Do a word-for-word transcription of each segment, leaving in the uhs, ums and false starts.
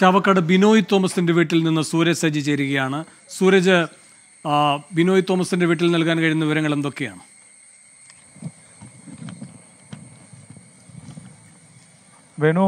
ചാവക്കാട് ബിനോയ് തോമസിന്റെ വീട്ടിൽ നിന്ന് സൂരജ് സജി ചേരുകയാണ്. സൂരജ്, ബിനോയ് തോമസിന്റെ വീട്ടിൽ നൽകാൻ കഴിയുന്ന വിവരങ്ങൾ എന്തൊക്കെയാണ്? വേണു,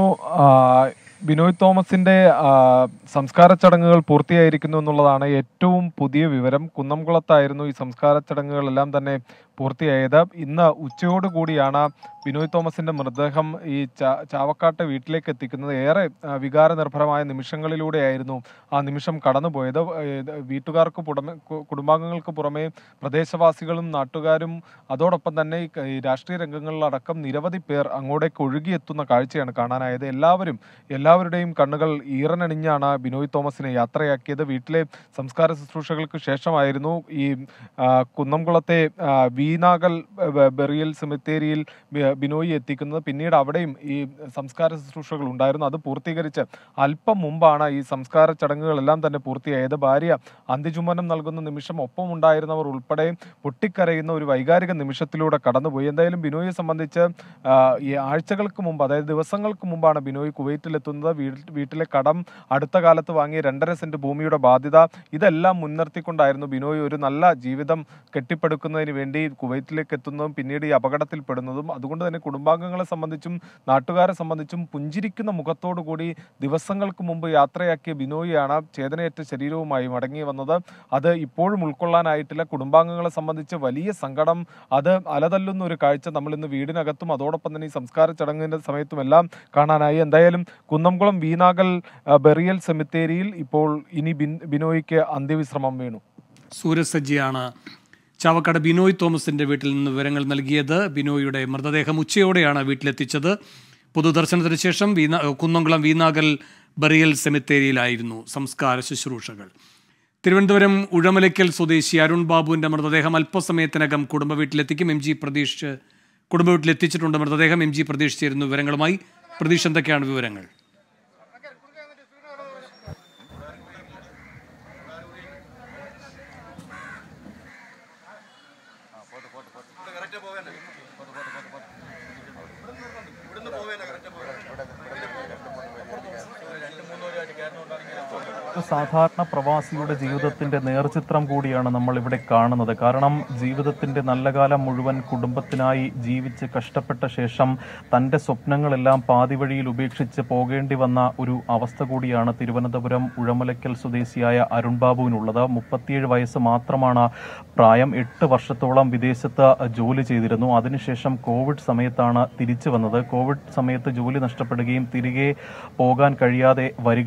ബിനോയ് തോമസിന്റെ സംസ്കാര ചടങ്ങുകൾ പൂർത്തിയായിരിക്കുന്നു എന്നുള്ളതാണ് ഏറ്റവും പുതിയ വിവരം. കുന്നംകുളത്തായിരുന്നു ഈ സംസ്കാര ചടങ്ങുകളെല്ലാം തന്നെ പൂർത്തിയായത്. ഇന്ന് ഉച്ചയോടുകൂടിയാണ് ബിനോയ് തോമസിന്റെ മൃതദേഹം ഈ ചാവക്കാട്ടെ വീട്ടിലേക്ക് എത്തിക്കുന്നത്. ഏറെ വികാരനിർഭരമായ നിമിഷങ്ങളിലൂടെയായിരുന്നു ആ നിമിഷം കടന്നുപോയത്. വീട്ടുകാർക്ക് പുറമെ കുടുംബാംഗങ്ങൾക്ക് പുറമെ പ്രദേശവാസികളും നാട്ടുകാരും അതോടൊപ്പം തന്നെ ഈ രാഷ്ട്രീയ രംഗങ്ങളിലടക്കം നിരവധി പേർ അങ്ങോട്ടേക്ക് ഒഴുകിയെത്തുന്ന കാഴ്ചയാണ് കാണാനായത്. എല്ലാവരും എല്ലാവരുടെയും കണ്ണുകൾ ഈറനണിഞ്ഞാണ് ബിനോയ് തോമസിനെ യാത്രയാക്കിയത്. വീട്ടിലെ സംസ്കാര ശുശ്രൂഷകൾക്ക് ശേഷമായിരുന്നു ഈ കുന്നംകുളത്തെ വീനാകൽ ബെറിയൽ സെമിത്തേരിയിൽ ബിനോയി എത്തിക്കുന്നത്. പിന്നീട് അവിടെയും ഈ സംസ്കാര ശുശ്രൂഷകൾ ഉണ്ടായിരുന്നു. അത് പൂർത്തീകരിച്ച് അല്പം മുമ്പാണ് ഈ സംസ്കാര ചടങ്ങുകളെല്ലാം തന്നെ പൂർത്തിയായത്. ഭാര്യ അന്ത്യചുംബനം നൽകുന്ന നിമിഷം ഒപ്പം ഉണ്ടായിരുന്നവർ ഉൾപ്പെടെ പൊട്ടിക്കരയുന്ന ഒരു വൈകാരിക നിമിഷത്തിലൂടെ കടന്നുപോയി. എന്തായാലും ബിനോയെ സംബന്ധിച്ച് ഈ ആഴ്ചകൾക്ക് മുമ്പ്, അതായത് ദിവസങ്ങൾക്ക് മുമ്പാണ് ബിനോയ് കുവൈറ്റിലെത്തുന്നത്. വീട്ടിലെ കടം, അടുത്ത കാലത്ത് വാങ്ങിയ രണ്ടര സെന്റ് ഭൂമിയുടെ ബാധ്യത, ഇതെല്ലാം മുൻനിർത്തിക്കൊണ്ടായിരുന്നു ബിനോയ് ഒരു നല്ല ജീവിതം കെട്ടിപ്പടുക്കുന്നതിന് വേണ്ടി കുവൈറ്റിലേക്ക് എത്തുന്നതും പിന്നീട് ഈ അപകടത്തിൽപ്പെടുന്നതും. അതുകൊണ്ട് തന്നെ കുടുംബാംഗങ്ങളെ സംബന്ധിച്ചും നാട്ടുകാരെ സംബന്ധിച്ചും പുഞ്ചിരിക്കുന്ന മുഖത്തോടു കൂടി ദിവസങ്ങൾക്ക് മുമ്പ് യാത്രയാക്കിയ ബിനോയിയാണ് ചേതനയേറ്റ ശരീരവുമായി മടങ്ങി വന്നത്. അത് ഇപ്പോഴും ഉൾക്കൊള്ളാനായിട്ടില്ല. കുടുംബാംഗങ്ങളെ സംബന്ധിച്ച് വലിയ സങ്കടം, അത് അലതല്ലുന്ന ഒരു കാഴ്ച നമ്മൾ ഇന്ന് വീടിനകത്തും അതോടൊപ്പം തന്നെ ഈ സംസ്കാര ചടങ്ങിന്റെ സമയത്തും എല്ലാം കാണാനായി. എന്തായാലും കുന്നംകുളം വീനാകൽ ബെറിയൽ സെമിത്തേരിയിൽ ഇപ്പോൾ ഇനി ബിനോയിക്ക് അന്ത്യവിശ്രമം വീണു. സൂരജ് സജിയാണ് ചാവക്കാട് ബിനോയ് തോമസിന്റെ വീട്ടിൽ നിന്ന് വിവരങ്ങൾ നൽകിയത്. ബിനോയിയുടെ മൃതദേഹം ഉച്ചയോടെയാണ് വീട്ടിലെത്തിച്ചത്. പൊതുദർശനത്തിന് ശേഷം വീന കുന്നംകുളം വീനാകൽ ബറിയൽ സെമിത്തേരിയിലായിരുന്നു സംസ്കാര ശുശ്രൂഷകൾ. തിരുവനന്തപുരം ഉഴമലയ്ക്കൽ സ്വദേശി അരുൺ ബാബുവിന്റെ മൃതദേഹം അല്പസമയത്തിനകം കുടുംബ വീട്ടിലെത്തിക്കും. എം ജി പ്രതീഷ് കുടുംബ വീട്ടിലെത്തിച്ചിട്ടുണ്ട് മൃതദേഹം. എം ജി പ്രതീഷ് ചേരുന്നു വിവരങ്ങളുമായി. പ്രതീഷ്, എന്തൊക്കെയാണ് വിവരങ്ങൾ? സാധാരണ പ്രവാസിയുടെ ജീവിതത്തിന്റെ നേർചിത്രം കൂടിയാണ് നമ്മൾ ഇവിടെ കാണുന്നത്. കാരണം ജീവിതത്തിന്റെ നല്ല കാലം മുഴുവൻ കുടുംബത്തിനായി ജീവിച്ച് കഷ്ടപ്പെട്ട ശേഷം തന്റെ സ്വപ്നങ്ങളെല്ലാം പാതിവഴിയിൽ ഉപേക്ഷിച്ച് പോകേണ്ടി വന്ന ഒരു അവസ്ഥ കൂടിയാണ് തിരുവനന്തപുരം ഉഴമലയ്ക്കൽ സ്വദേശിയായ അരുൺ ബാബുവിനുള്ളത്. മുപ്പത്തിയേഴ് വയസ്സ് മാത്രമാണ് പ്രായം. എട്ട് വർഷത്തോളം വിദേശത്ത് ജോലി ചെയ്തിരുന്നു. അതിനുശേഷം കോവിഡ് സമയത്താണ് തിരിച്ചു വന്നത്. കോവിഡ് സമയത്ത് ജോലി നഷ്ടപ്പെടുകയും തിരികെ പോകാൻ കഴിയാതെ വരികയും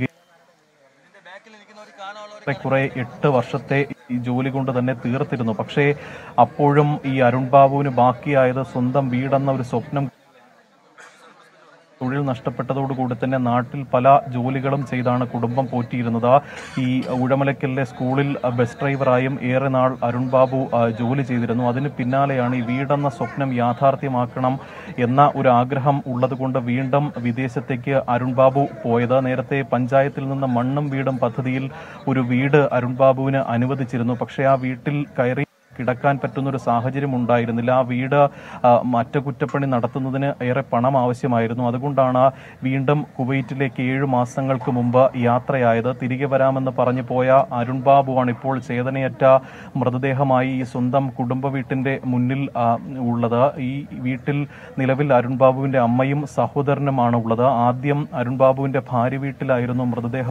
കുറെ എട്ട് വർഷത്തെ ഈ ജോലി കൊണ്ട് തന്നെ തീർത്തിരുന്നു. പക്ഷേ അപ്പോഴും ഈ അരുൺ ബാബുവിന് ബാക്കിയായത് സ്വന്തം വീടെന്ന ഒരു സ്വപ്നം. തൊഴിൽ നഷ്ടപ്പെട്ടതോടുകൂടി തന്നെ നാട്ടിൽ പല ജോലികളും ചെയ്താണ് കുടുംബം പോറ്റിയിരുന്നത്. ഈ ഉഴമലയ്ക്കലിലെ സ്കൂളിൽ ബസ് ഡ്രൈവറായും ഏറെ നാൾ അരുൺ ബാബു ജോലി ചെയ്തിരുന്നു. അതിന് പിന്നാലെയാണ് ഈ വീടെന്ന സ്വപ്നം യാഥാർത്ഥ്യമാക്കണം എന്ന ഒരു ആഗ്രഹം ഉള്ളതുകൊണ്ട് വീണ്ടും വിദേശത്തേക്ക് അരുൺ ബാബു പോയത്. നേരത്തെ പഞ്ചായത്തിൽ നിന്ന് മണ്ണും വീടും പദ്ധതിയിൽ ഒരു വീട് അരുൺ ബാബുവിന് അനുവദിച്ചിരുന്നു. പക്ഷേ ആ വീട്ടിൽ കയറി കിടക്കാൻ പറ്റുന്നൊരു സാഹചര്യം ഉണ്ടായിരുന്നില്ല. ആ വീട് അറ്റകുറ്റപ്പണി നടത്തുന്നതിന് ഏറെ പണം ആവശ്യമായിരുന്നു. അതുകൊണ്ടാണ് വീണ്ടും കുവൈറ്റിലേക്ക് ഏഴു മാസങ്ങൾക്ക് മുമ്പ് യാത്രയായത്. തിരികെ വരാമെന്ന് പറഞ്ഞു പോയ അരുൺ ബാബുവാണ് ഇപ്പോൾ ചേതനയറ്റ മൃതദേഹമായി ഈ സ്വന്തം കുടുംബ വീട്ടിന്റെ മുന്നിൽ ഉള്ളത്. ഈ വീട്ടിൽ നിലവിൽ അരുൺ ബാബുവിന്റെ അമ്മയും സഹോദരനുമാണ് ഉള്ളത്. ആദ്യം അരുൺ ബാബുവിന്റെ ഭാര്യ വീട്ടിലായിരുന്നു മൃതദേഹം.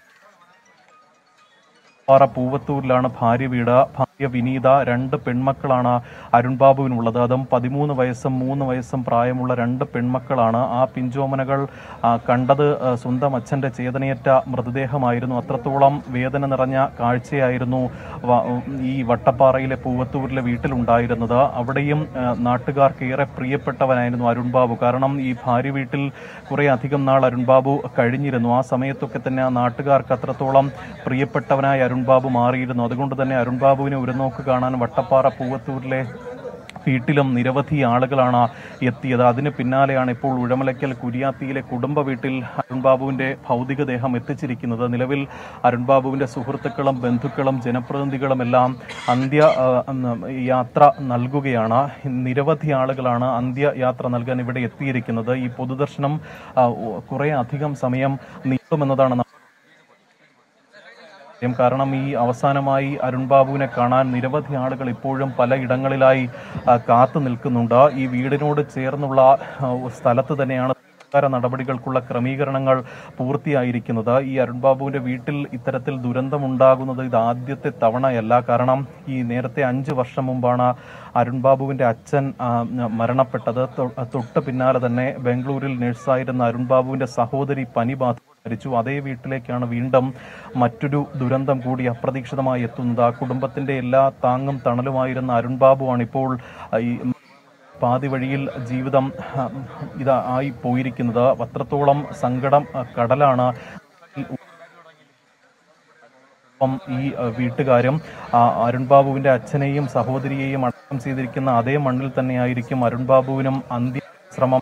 പൂവത്തൂരിലാണ് ഭാര്യ വീട്. ഭാര്യ വിനീത. രണ്ട് പെൺമക്കളാണ് അരുൺ ബാബുവിനുള്ളത്. അതും പതിമൂന്ന് വയസ്സും മൂന്ന് വയസ്സും പ്രായമുള്ള രണ്ട് പെൺമക്കളാണ്. ആ പിഞ്ചോമനകൾ കണ്ടത് സ്വന്തം അച്ഛന്റെ ചേതനയേറ്റ മൃതദേഹമായിരുന്നു. അത്രത്തോളം വേദന നിറഞ്ഞ കാഴ്ചയായിരുന്നു ഈ വട്ടപ്പാറയിലെ പൂവത്തൂരിലെ വീട്ടിലുണ്ടായിരുന്നത്. അവിടെയും നാട്ടുകാർക്ക് ഏറെ പ്രിയപ്പെട്ടവനായിരുന്നു അരുൺ ബാബു. കാരണം ഈ ഭാര്യ വീട്ടിൽ കുറെ അധികം നാൾ അരുൺ ബാബു കഴിഞ്ഞിരുന്നു. ആ സമയത്തൊക്കെ തന്നെ ആ നാട്ടുകാർക്ക് അത്രത്തോളം പ്രിയപ്പെട്ടവനായ അരുൺ ബാബു മാറിയിരുന്നു. അതുകൊണ്ട് തന്നെ അരുൺ ബാബുവിനെ ഒരു നോക്ക് കാണാൻ വട്ടപ്പാറ പൂവത്തൂരിലെ വീട്ടിലും നിരവധി ആളുകളാണ് എത്തിയത്. അതിന് പിന്നാലെയാണ് ഇപ്പോൾ ഉഴമലയ്ക്കൽ കുരിയാത്തിയിലെ കുടുംബ വീട്ടിൽ അരുൺ ബാബുവിന്റെ ഭൗതികദേഹം എത്തിച്ചിരിക്കുന്നത്. നിലവിൽ അരുൺ ബാബുവിന്റെ സുഹൃത്തുക്കളും ബന്ധുക്കളും ജനപ്രതിനിധികളും എല്ലാം അന്ത്യ യാത്ര നൽകുകയാണ്. നിരവധി ആളുകളാണ് അന്ത്യയാത്ര നൽകാൻ ഇവിടെ എത്തിയിരിക്കുന്നത്. ഈ പൊതുദർശനം കുറെ അധികം സമയം നീളുമെന്നതാണ് കാരണം ഈ അവസാനമായി അരുൺ ബാബുവിനെ കാണാൻ നിരവധി ആളുകൾ ഇപ്പോഴും പലയിടങ്ങളിലായി കാത്തു നിൽക്കുന്നുണ്ട്. ഈ വീടിനോട് ചേർന്നുള്ള സ്ഥലത്ത് തന്നെയാണ് സർക്കാർ നടപടികൾക്കുള്ള ക്രമീകരണങ്ങൾ പൂർത്തിയായിരിക്കുന്നത്. ഈ അരുൺ ബാബുവിന്റെ വീട്ടിൽ ഇത്തരത്തിൽ ദുരന്തമുണ്ടാകുന്നത് ഇത് ആദ്യത്തെ തവണയല്ല. കാരണം ഈ നേരത്തെ അഞ്ച് വർഷം മുമ്പാണ് അരുൺ ബാബുവിന്റെ അച്ഛൻ മരണപ്പെട്ടത്. തൊട്ട് പിന്നാലെ തന്നെ ബാംഗ്ലൂരിൽ നഴ്സായിരുന്ന അരുൺ ബാബുവിന്റെ സഹോദരി പനി ബാധിച്ചു മരിച്ചു. അതേ വീട്ടിലേക്കാണ് വീണ്ടും മറ്റൊരു ദുരന്തം കൂടി അപ്രതീക്ഷിതമായി എത്തുന്നത്. ആ കുടുംബത്തിന്റെ എല്ലാ താങ്ങും തണലുമായിരുന്ന അരുൺ ബാബുവാണ് ഇപ്പോൾ ഈ പാതി വഴിയിൽ ജീവിതം ഇതാ ആയി പോയിരിക്കുന്നത്. അത്രത്തോളം സങ്കടം കടലാണ് ഈ വീട്ടുകാരും. അരുൺ ബാബുവിന്റെ അച്ഛനെയും സഹോദരിയെയും അടക്കം ചെയ്തിരിക്കുന്ന അതേ മണ്ണിൽ തന്നെയായിരിക്കും അരുൺ ബാബുവിനും അന്ത്യശ്രമം.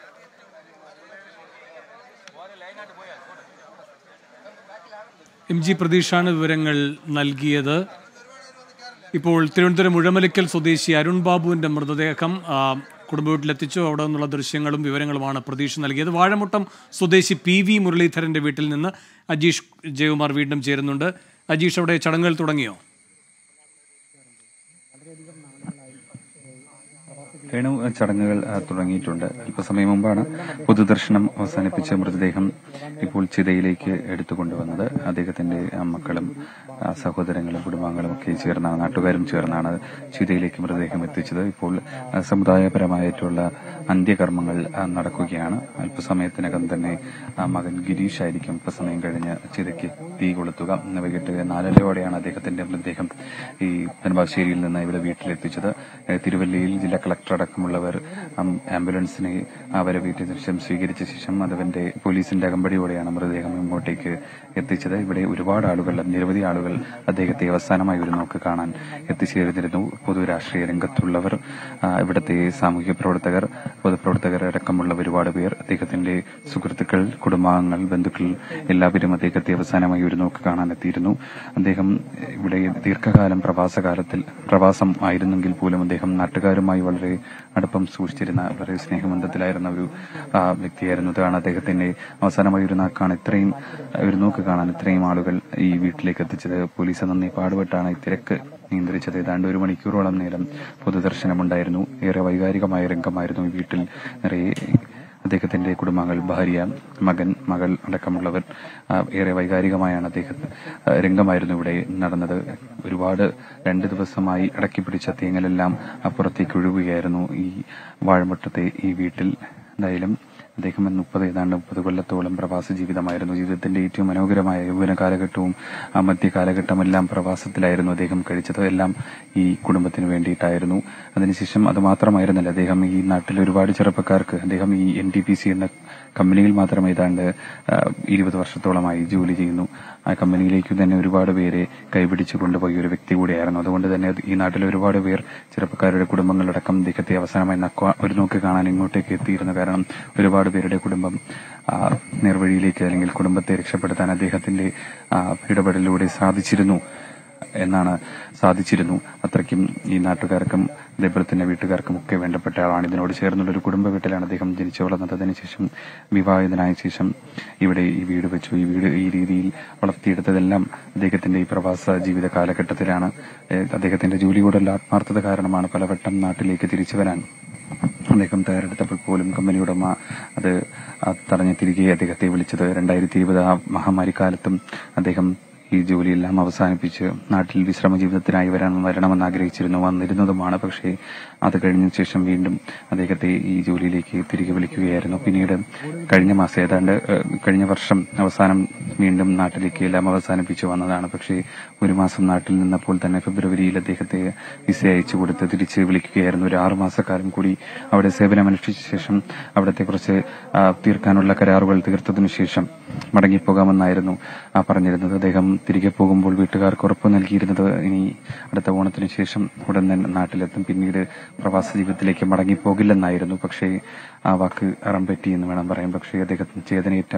എം ജി പ്രതീഷാണ് വിവരങ്ങൾ നൽകിയത്. ഇപ്പോൾ തിരുവനന്തപുരം മുഴമലിക്കൽ സ്വദേശി അരുൺ ബാബുവിൻ്റെ മൃതദേഹം കുടുംബ വീട്ടിലെത്തിച്ചു. അവിടെ നിന്നുള്ള ദൃശ്യങ്ങളും വിവരങ്ങളുമാണ് പ്രതീഷ് നൽകിയത്. വാഴമുട്ടം സ്വദേശി പി വി മുരളീധരൻ്റെ വീട്ടിൽ നിന്ന് അജീഷ് ജയകുമാർ വീണ്ടും ചേരുന്നുണ്ട്. അജീഷ്, അവിടെ ചടങ്ങുകൾ തുടങ്ങിയോ? വേണു, ചടങ്ങുകൾ തുടങ്ങിയിട്ടുണ്ട്. അല്പസമയം മുമ്പാണ് പൊതുദർശനം അവസാനിപ്പിച്ച മൃതദേഹം ഇപ്പോൾ ചിതയിലേക്ക് എടുത്തുകൊണ്ടുവന്നത്. അദ്ദേഹത്തിന്റെ മക്കളും സഹോദരങ്ങളും കുടുംബാംഗങ്ങളും ഒക്കെ ചേർന്നാണ്, നാട്ടുകാരും ചേർന്നാണ് ചിതയിലേക്ക് മൃതദേഹം എത്തിച്ചത്. ഇപ്പോൾ സമുദായപരമായിട്ടുള്ള അന്ത്യകർമ്മങ്ങൾ നടക്കുകയാണ്. അല്പസമയത്തിനകം തന്നെ മകൻ ഗിരീഷ് ആയിരിക്കും അല്പസമയം കഴിഞ്ഞ് ചിതയ്ക്ക് തീ കൊളുത്തുക. ഇന്ന് വൈകിട്ട് നാലരയോടെയാണ് അദ്ദേഹത്തിന്റെ മൃതദേഹം ഈ നെടുമ്പാശ്ശേരിയിൽ നിന്ന് ഇവിടെ വീട്ടിലെത്തിച്ചത്. തിരുവല്ലയിൽ ജില്ലാ കളക്ടർ അടക്കമുള്ളവർ ആംബുലൻസിനെ അവരെ വീട്ടിൽ ദൃശ്യം സ്വീകരിച്ച ശേഷം അതിന്റെ പോലീസിന്റെ അകമ്പടിയോടെയാണ് മൃതദേഹം ഇങ്ങോട്ടേക്ക് എത്തിച്ചത്. ഇവിടെ ഒരുപാട് ആളുകൾ, നിരവധി ആളുകൾ അദ്ദേഹത്തെ അവസാനമായി ഒരു നോക്ക് കാണാൻ എത്തിച്ചേർന്നിരുന്നു. പൊതുരാഷ്ട്രീയ രംഗത്തുള്ളവർ, ഇവിടുത്തെ സാമൂഹിക പ്രവർത്തകർ, പൊതുപ്രവർത്തകർ അടക്കമുള്ള ഒരുപാട് പേർ, അദ്ദേഹത്തിന്റെ സുഹൃത്തുക്കൾ, കുടുംബാംഗങ്ങൾ, ബന്ധുക്കൾ എല്ലാവരും അദ്ദേഹത്തെ അവസാനമായി ഒരു നോക്ക് കാണാൻ എത്തിയിരുന്നു. അദ്ദേഹം ഇവിടെ ദീർഘകാലം പ്രവാസകാലത്തിൽ പ്രവാസം ആയിരുന്നെങ്കിൽ പോലും അദ്ദേഹം നാട്ടുകാരുമായി വളരെ അടുപ്പം സൂക്ഷിച്ചിരുന്ന, വളരെ സ്നേഹബന്ധത്തിലായിരുന്ന ഒരു വ്യക്തിയായിരുന്നു. അതാണ് അദ്ദേഹത്തിന്റെ അവസാനമായി ഒരു നാക്കാണ് ഇത്രയും ഒരു നോക്ക് കാണാൻ ഇത്രയും ആളുകൾ ഈ വീട്ടിലേക്ക് എത്തിച്ചത്. പോലീസ് നന്ദി പാടുപെട്ടാണ് ഈ തിരക്ക് നിയന്ത്രിച്ചത്. ഏതാണ്ട് ഒരു മണിക്കൂറോളം നേരം പൊതുദർശനമുണ്ടായിരുന്നു. ഏറെ വൈകാരികമായ രംഗമായിരുന്നു ഈ വീട്ടിൽ. നിറയെ അദ്ദേഹത്തിന്റെ കുടുംബാംഗങ്ങൾ, ഭാര്യ, മകൻ, മകൾ അടക്കമുള്ളവർ. ഏറെ വൈകാരികമായാണ് അദ്ദേഹം രംഗമായിരുന്നു ഇവിടെ നടന്നത്. ഒരുപാട് രണ്ട് ദിവസമായി അടക്കി പിടിച്ച തേങ്ങലെല്ലാം അപ്പുറത്തേക്ക് ഒഴുകുകയായിരുന്നു ഈ വാഴമുട്ടത്തെ ഈ വീട്ടിൽ. എന്തായാലും അദ്ദേഹം മുപ്പത് ഏതാണ്ട് മുപ്പത് കൊല്ലത്തോളം പ്രവാസ ജീവിതമായിരുന്നു. ജീവിതത്തിന്റെ ഏറ്റവും മനോഹരമായ യൗവന കാലഘട്ടവും ആ മധ്യ കാലഘട്ടമെല്ലാം പ്രവാസത്തിലായിരുന്നു അദ്ദേഹം കഴിച്ചത്. എല്ലാം ഈ കുടുംബത്തിന് വേണ്ടിയിട്ടായിരുന്നു. അതിനുശേഷം അത് മാത്രമായിരുന്നില്ല, അദ്ദേഹം ഈ നാട്ടിൽ ഒരുപാട് ചെറുപ്പക്കാർക്ക്, അദ്ദേഹം ഈ എൻ ടി പി സി എന്ന കമ്പനിയിൽ മാത്രം ഏതാണ്ട് ഇരുപത് വർഷത്തോളമായി ജോലി ചെയ്യുന്നു. ആ കമ്പനിയിലേക്ക് തന്നെ ഒരുപാട് പേരെ കൈപിടിച്ചു കൊണ്ടുപോയ ഒരു വ്യക്തി കൂടിയായിരുന്നു. അതുകൊണ്ട് തന്നെ ഈ നാട്ടിലെ ഒരുപാട് പേർ, ചെറുപ്പക്കാരുടെ കുടുംബങ്ങളടക്കം അദ്ദേഹത്തെ അവസാനമായി ഒരു നോക്ക് കാണാൻ ഇങ്ങോട്ടേക്ക് എത്തിയിരുന്നു. കാരണം ഒരുപാട് പേരുടെ കുടുംബം നേർവഴിയിലേക്ക് അല്ലെങ്കിൽ കുടുംബത്തെ രക്ഷപ്പെടുത്താൻ അദ്ദേഹത്തിന്റെ ഇടപെടലിലൂടെ സാധിച്ചിരുന്നു എന്നാണ് സാധിച്ചിരുന്നു അത്രയ്ക്കും ഈ നാട്ടുകാർക്കും അതേപോലെ തന്നെ വീട്ടുകാർക്കും ഒക്കെ വേണ്ടപ്പെട്ട ആളാണ്. ഇതിനോട് ചേർന്നുള്ള ഒരു കുടുംബ വീട്ടിലാണ് അദ്ദേഹം ജനിച്ചു വളർന്നത്. അതിനുശേഷം വിവാഹിതനായ ശേഷം ഇവിടെ ഈ വീട് വെച്ചു. ഈ വീട് ഈ രീതിയിൽ വളർത്തിയെടുത്തതെല്ലാം അദ്ദേഹത്തിന്റെ ഈ പ്രവാസ ജീവിത കാലഘട്ടത്തിലാണ്. അദ്ദേഹത്തിന്റെ ജോലിയോടുള്ള ആത്മാർത്ഥത കാരണമാണ് പലവട്ടം നാട്ടിലേക്ക് തിരിച്ചു വരാൻ അദ്ദേഹം തയ്യാറെടുത്തപ്പോൾ പോലും കമ്പനി ഉടമ അത് തടഞ്ഞു തിരികെ അദ്ദേഹത്തെ വിളിച്ചത്. രണ്ടായിരത്തി ഇരുപത് ആ മഹാമാരി കാലത്തും അദ്ദേഹം ഈ ജോലിയെല്ലാം അവസാനിപ്പിച്ച് നാട്ടിൽ വിശ്രമ ജീവിതത്തിനായി വരാൻ വരണമെന്ന് ആഗ്രഹിച്ചിരുന്നു, വന്നിരുന്നതുമാണ്. പക്ഷേ അത് കഴിഞ്ഞ ശേഷം വീണ്ടും അദ്ദേഹത്തെ ഈ ജോലിയിലേക്ക് തിരികെ വിളിക്കുകയായിരുന്നു. പിന്നീട് കഴിഞ്ഞ മാസം ഏതാണ്ട് കഴിഞ്ഞ വർഷം അവസാനം വീണ്ടും നാട്ടിലേക്ക് എല്ലാം അവസാനിപ്പിച്ചു വന്നതാണ്. പക്ഷേ ഒരു മാസം നാട്ടിൽ നിന്നപ്പോൾ തന്നെ ഫെബ്രുവരിയിൽ അദ്ദേഹത്തെ വിസ അയച്ചു കൊടുത്ത് തിരിച്ച് വിളിക്കുകയായിരുന്നു. ഒരു ആറുമാസക്കാലം കൂടി അവിടെ സേവനമനുഷ്ഠിച്ച ശേഷം അവിടത്തെ കുറച്ച് തീർക്കാനുള്ള കരാറുകൾ തീർത്തതിനു ശേഷം മടങ്ങിപ്പോകാമെന്നായിരുന്നു പറഞ്ഞിരുന്നത്. അദ്ദേഹം തിരികെ പോകുമ്പോൾ വീട്ടുകാർക്ക് ഉറപ്പ് നൽകിയിരുന്നത് ഇനി അടുത്ത ഓണത്തിന് ശേഷം ഉടൻ തന്നെ നാട്ടിലെത്തും, പിന്നീട് പ്രവാസ ജീവിതത്തിലേക്ക് മടങ്ങിപ്പോകില്ലെന്നായിരുന്നു. പക്ഷേ ആ വാക്ക് അറമ്പറ്റി എന്ന് വേണം പറയാൻ. പക്ഷേ അദ്ദേഹത്തിന് ചേതനയേറ്റ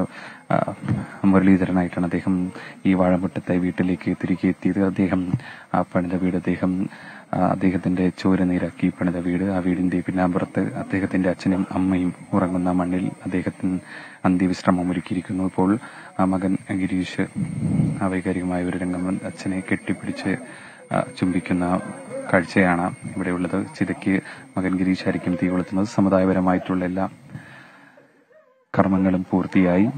മുരളീധരനായിട്ടാണ് അദ്ദേഹം ഈ വാഴമുട്ടത്തെ വീട്ടിലേക്ക് തിരികെ എത്തിയത്. അദ്ദേഹം ആ പണിത വീട് അദ്ദേഹം അദ്ദേഹത്തിന്റെ ചോരനീരാക്കി പണിത വീട്, ആ വീടിന്റെ പിന്നാമ്പുറത്ത് അദ്ദേഹത്തിന്റെ അച്ഛനും അമ്മയും ഉറങ്ങുന്ന മണ്ണിൽ അദ്ദേഹത്തിന് അന്ത്യവിശ്രമം ഒരുക്കിയിരിക്കുന്നു. ഇപ്പോൾ ആ മകൻ ഗിരീഷ് വൈകാരികമായ ഒരു രംഗം അച്ഛനെ കെട്ടിപ്പിടിച്ച് ചുംബിക്കുന്ന കാഴ്ചയാണ് ഇവിടെയുള്ളത്. ചിതയ്ക്ക് മകൻ ഗിരീഷായിരിക്കും തീ കൊളുത്തുന്നത്. സമുദായപരമായിട്ടുള്ള എല്ലാ കർമ്മങ്ങളും പൂർത്തിയായി.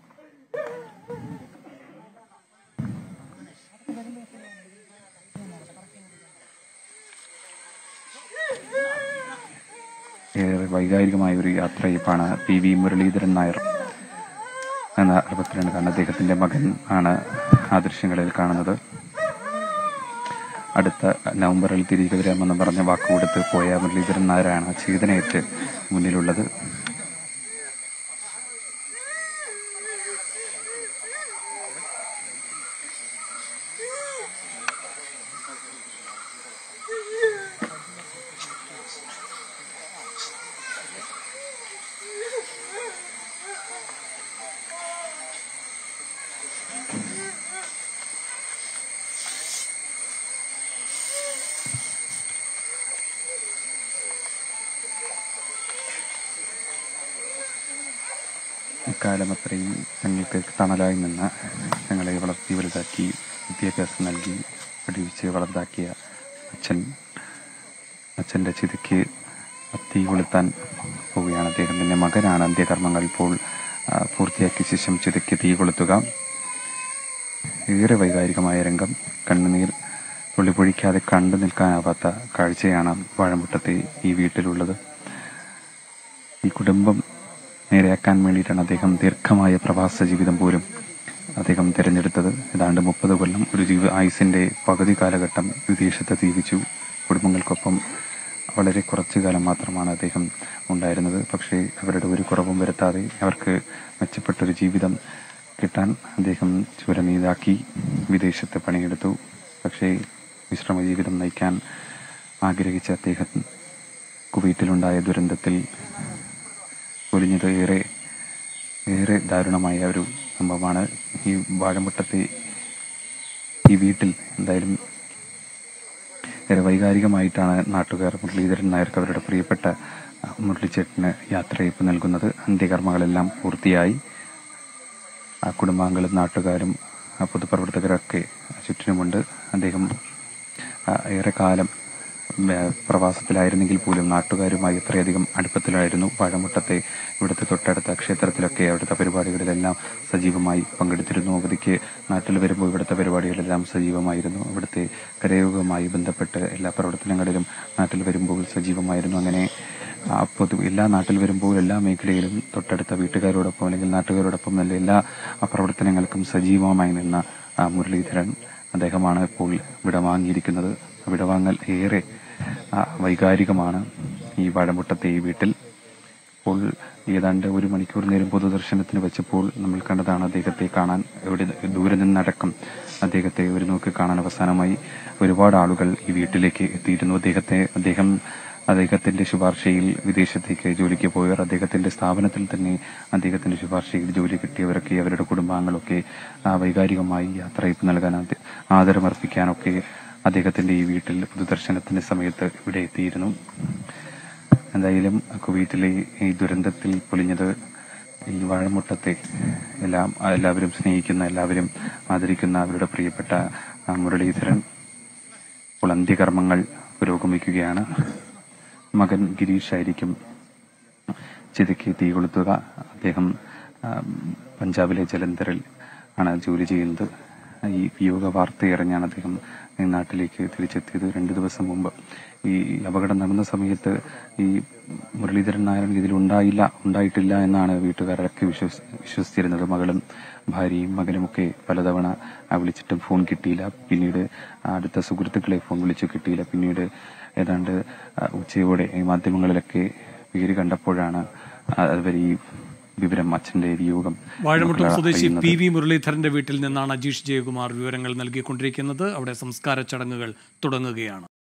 ഏറെ വൈകാരികമായ ഒരു യാത്രയപ്പാണ് പി വി മുരളീധരൻ നായർ എന്ന അറുപത്തിരണ്ടുകാരൻ അദ്ദേഹത്തിന്റെ മകൻ ആണ് ആ ദൃശ്യങ്ങളിൽ കാണുന്നത്. അടുത്ത നവംബറിൽ തിരികെ വരാമെന്ന് പറഞ്ഞ വാക്കുകൊടുത്ത് പോയ മുരളീധരൻ നായരാണ് ചേതനയേറ്റ് മുന്നിലുള്ളത്. ഇക്കാലം അത്രയും ഞങ്ങൾക്ക് തണലായി നിന്ന് ഞങ്ങളെ വളർത്തി വലുതാക്കി വിദ്യാഭ്യാസം നൽകി പഠിപ്പിച്ച് വളർത്താക്കിയ അച്ഛൻ അച്ഛൻ്റെ ചിതയ്ക്ക് തീ കൊളുത്താൻ പോവുകയാണ്. അദ്ദേഹത്തിൻ്റെ മകനാണ് അന്ത്യകർമ്മങ്ങൾ ഇപ്പോൾ പൂർത്തിയാക്കിയ ശേഷം ചിതയ്ക്ക് തീ കൊളുത്തുക. ഏറെ വൈകാരികമായ രംഗം, കണ്ണുനീർ തുള്ളിപ്പൊഴിക്കാതെ കണ്ടു നിൽക്കാനാവാത്ത കാഴ്ചയാണ് വാഴമുട്ടത്തെ ഈ വീട്ടിലുള്ളത്. ഈ കുടുംബം നേരെയാക്കാൻ വേണ്ടിയിട്ടാണ് അദ്ദേഹം ദീർഘമായ പ്രവാസ ജീവിതം പോലും അദ്ദേഹം തിരഞ്ഞെടുത്തത്. ഏതാണ്ട് മുപ്പത് കൊല്ലം ഒരു ജീവ ആയുസിന്റെ പകുതി കാലഘട്ടം വിദേശത്ത് ജീവിച്ചു. കുടുംബങ്ങൾക്കൊപ്പം വളരെ കുറച്ചു കാലം മാത്രമാണ് അദ്ദേഹം ഉണ്ടായിരുന്നത്. പക്ഷേ അവരുടെ ഒരു കുറവും വരുത്താതെ അവർക്ക് മെച്ചപ്പെട്ടൊരു ജീവിതം കിട്ടാൻ അദ്ദേഹം ചുരനീതാക്കി വിദേശത്ത് പണിയെടുത്തു. പക്ഷേ വിശ്രമ ജീവിതം നയിക്കാൻ ആഗ്രഹിച്ച അദ്ദേഹം കുവൈറ്റിലുണ്ടായ ദുരന്തത്തിൽ പൊലിഞ്ഞത് ഏറെ ഏറെ ദാരുണമായ ഒരു സംഭവമാണ്. ഈ വാഴമുട്ടത്തെ ഈ വീട്ടിൽ എന്തായാലും ഏറെ വൈകാരികമായിട്ടാണ് നാട്ടുകാർ മുരളീധരൻ നായർക്ക് അവരുടെ പ്രിയപ്പെട്ട മുരളിച്ചേട്ടന് യാത്രയപ്പ് നൽകുന്നത്. അന്ത്യകർമ്മങ്ങളെല്ലാം പൂർത്തിയായി. ആ കുടുംബാംഗങ്ങളും നാട്ടുകാരും പൊതുപ്രവർത്തകരൊക്കെ ചുറ്റിനുമുണ്ട്. അദ്ദേഹം ഏറെ കാലം പ്രവാസത്തിലായിരുന്നെങ്കിൽ പോലും നാട്ടുകാരുമായി എത്രയധികം അടുപ്പത്തിലായിരുന്നു. വാഴമുട്ടത്തെ ഇവിടുത്തെ തൊട്ടടുത്ത ക്ഷേത്രത്തിലൊക്കെ അവിടുത്തെ പരിപാടികളിലെല്ലാം സജീവമായി പങ്കെടുത്തിരുന്നു. അവധിക്ക് നാട്ടിൽ വരുമ്പോൾ ഇവിടുത്തെ പരിപാടികളെല്ലാം സജീവമായിരുന്നു. ഇവിടുത്തെ കരയോഗവുമായി ബന്ധപ്പെട്ട് എല്ലാ പ്രവർത്തനങ്ങളിലും നാട്ടിൽ വരുമ്പോൾ സജീവമായിരുന്നു. അങ്ങനെ പൊതു എല്ലാ നാട്ടിൽ വരുമ്പോൾ എല്ലാ മേഖലയിലും തൊട്ടടുത്ത വീട്ടുകാരോടൊപ്പം അല്ലെങ്കിൽ നാട്ടുകാരോടൊപ്പം നല്ല എല്ലാ പ്രവർത്തനങ്ങൾക്കും സജീവമായി നിന്ന മുരളീധരൻ അദ്ദേഹമാണ് ഇപ്പോൾ വിടവാങ്ങിയിരിക്കുന്നത്. വിടവാങ്ങൽ ഏറെ വൈകാരികമാണ് ഈ വാഴമുട്ടത്തെ ഈ വീട്ടിൽ. ഇപ്പോൾ ഏതാണ്ട് ഒരു മണിക്കൂർ നേരം പൊതുദർശനത്തിന് വെച്ചപ്പോൾ നമ്മൾ കണ്ടതാണ് അദ്ദേഹത്തെ കാണാൻ എവിടെ ദൂരെ നിന്നടക്കം അദ്ദേഹത്തെ ഒരു നോക്ക് കാണാൻ അവസാനമായി ഒരുപാട് ആളുകൾ ഈ വീട്ടിലേക്ക് എത്തിയിരുന്നു. അദ്ദേഹത്തെ അദ്ദേഹം അദ്ദേഹത്തിന്റെ ശുപാർശയിൽ വിദേശത്തേക്ക് ജോലിക്ക് പോയവർ, അദ്ദേഹത്തിന്റെ സ്ഥാപനത്തിൽ തന്നെ അദ്ദേഹത്തിന്റെ ശുപാർശയിൽ ജോലി കിട്ടിയവരൊക്കെ അവരുടെ കുടുംബാംഗങ്ങളൊക്കെ വൈകാരികമായി യാത്രയപ്പ് നൽകാൻ ആദരമർപ്പിക്കാനൊക്കെ അദ്ദേഹത്തിന്റെ ഈ വീട്ടിൽ പൊതുദർശനത്തിന്റെ സമയത്ത് ഇവിടെ എത്തിയിരുന്നു. എന്തായാലും കുവൈറ്റിലെ ഈ ദുരന്തത്തിൽ പൊലിഞ്ഞത് ഈ വാഴമുട്ടത്തെ എല്ലാം എല്ലാവരും സ്നേഹിക്കുന്ന, എല്ലാവരും ആദരിക്കുന്ന അവരുടെ പ്രിയപ്പെട്ട മുരളീധരൻ ഇപ്പോൾ അന്ത്യകർമ്മങ്ങൾ പുരോഗമിക്കുകയാണ്. മകൻ ഗിരീഷ് ആയിരിക്കും ചിതയ്ക്ക് തീ കൊളുത്തുക. അദ്ദേഹം പഞ്ചാബിലെ ജലന്ധറിൽ ആണ് ജോലി ചെയ്യുന്നത്. ഈ വിയോഗ വാർത്തയറിഞ്ഞാണ് അദ്ദേഹം നാട്ടിലേക്ക് തിരിച്ചെത്തിയത്. രണ്ടു ദിവസം മുമ്പ് ഈ അപകടം നടന്ന സമയത്ത് ഈ മുരളീധരൻ നായർ ഇതിൽ ഉണ്ടായില്ല ഉണ്ടായിട്ടില്ല എന്നാണ് വീട്ടുകാരൊക്കെ വിശ്വസ് വിശ്വസിച്ചിരുന്നത്. മകളും ഭാര്യയും മകനുമൊക്കെ പലതവണ വിളിച്ചിട്ടും ഫോൺ കിട്ടിയില്ല. പിന്നീട് അടുത്ത സുഹൃത്തുക്കളെ ഫോൺ വിളിച്ചു കിട്ടിയില്ല. പിന്നീട് ഏതാണ്ട് ഉച്ചയോടെ ഈ മാധ്യമങ്ങളിലൊക്കെ പേര് കണ്ടപ്പോഴാണ് അവർ ഈ വിവരം അച്ഛന്റെ വിയോഗം. വാഴമുട്ടം സ്വദേശി പി വി മുരളീധരന്റെ വീട്ടിൽ നിന്നാണ് അജീഷ് ജയകുമാർ വിവരങ്ങൾ നൽകിക്കൊണ്ടിരിക്കുന്നത്. അവിടെ സംസ്കാര ചടങ്ങുകൾ തുടങ്ങുകയാണ്.